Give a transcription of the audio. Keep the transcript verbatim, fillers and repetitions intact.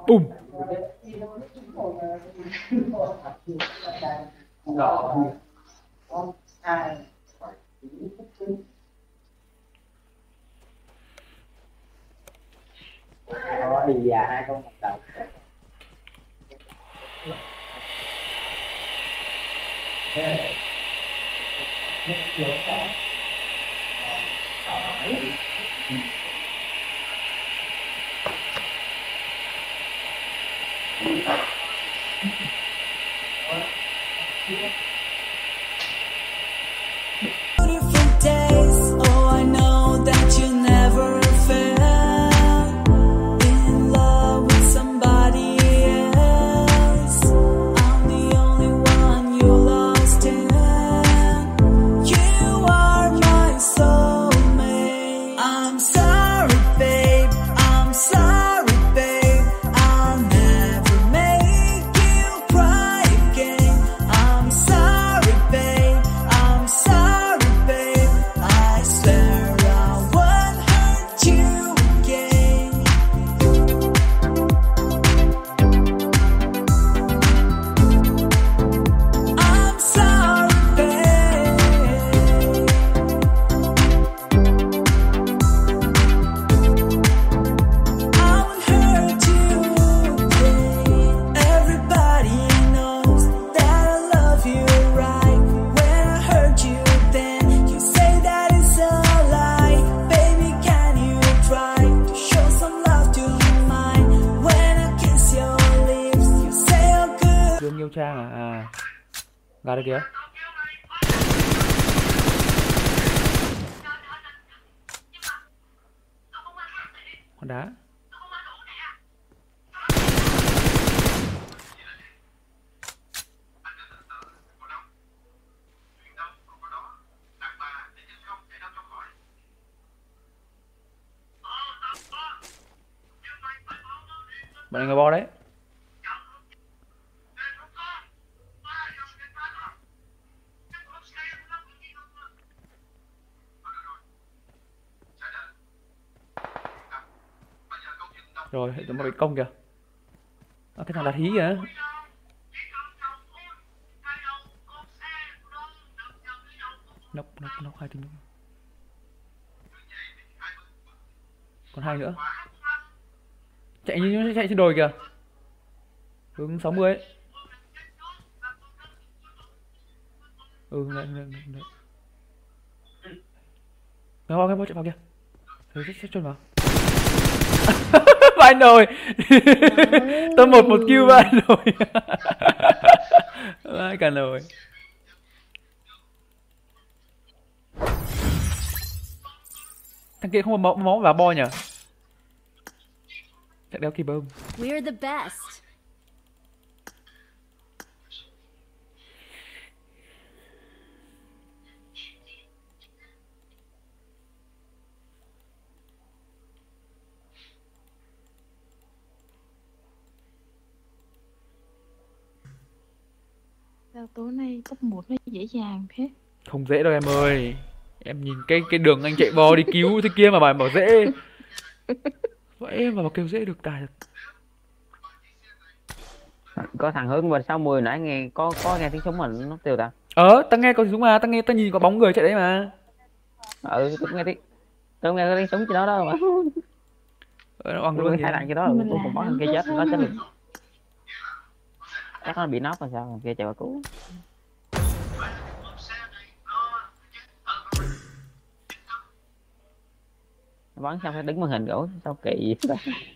Bùm. Thì già hai con một đầu. Dương yêu Trang à? À, ra đây kìa. Con đá. Bọn này người bo đấy. Rồi, hệ thống một công kìa. À, cái thằng đặt hí kìa. Nóc, nóc, nóc hai tiếng. Còn hai nữa. Chạy như chạy trên đồi kìa. Hướng sáu mươi ấy. Ừ, đấy, đấy, đấy. Nghe vào, nghe vào, chạy vào kìa. Rồi, chết trôn vào. Vai nồi. Tôi một một kill vai nồi. Vai cả nồi. Thằng kia không có máu, máu vào bo nhỉ? Chắc đeo kỳ bơm. We're the best. Sao tối nay top một nó dễ dàng thế? Không dễ đâu em ơi. Em nhìn cái cái đường anh chạy bò đi cứu thế kia mà bài bảo dễ. Vậy mà bảo kêu dễ được tài thật. Có thằng hướng bên sáu mươi nãy nghe có có nghe tiếng súng mà nó tiêu ta. Ờ, tao nghe có súng mà, tao nghe tao nhìn có bóng người chạy đấy mà. Ừ, tôi nghe tiếng. Tôi nghe có tiếng súng trên đó đó mà. Ờ, nó bằng Tôi luôn hai đạn cái đó rồi, tôi còn có thằng kia chết nó chết được. Chắc nó bị nóc rồi sao, thằng kia chạy vào cứu. Nó bắn xong phải đứng màn hình gỗ sao kỳ vậy?